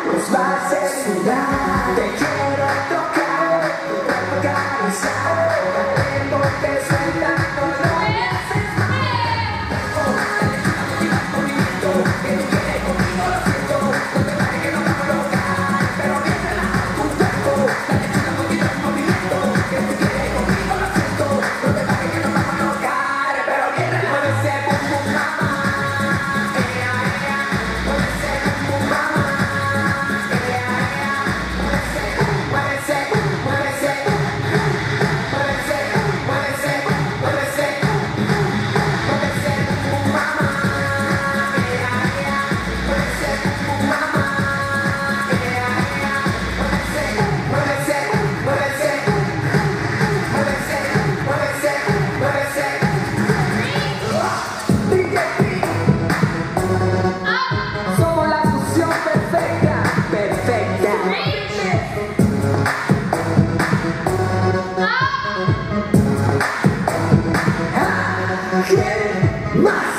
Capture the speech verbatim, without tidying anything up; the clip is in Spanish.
nos va a hacer sudar. Te quiero tocar, tu cuerpo acariciar, talento te suelta, no lo haces mal. Dale chula, motiva el movimiento, que tú quieres conmigo, lo siento. No te pares que nos vamos a lograr, pero bien relajado tu cuerpo. Dale chula, motiva el movimiento, que tú quieres conmigo, lo siento. No te pares que nos vamos a lograr, pero bien relajado. Mueve ese bum bum mama, ea ea, mueve ese bum bum mama, ea ea, mueve ese, mueve ese, mueve ese, mueve ese, mueve ese, mueve ese bum bum mama, ea ea, mueve ese bum bum mama, ea ea, mueve ese, mueve ese, mueve ese, mueve ese, mueve ese, mueve ese. D J P. Somos la fusión perfecta, perfecta. Ah, ¿quién más?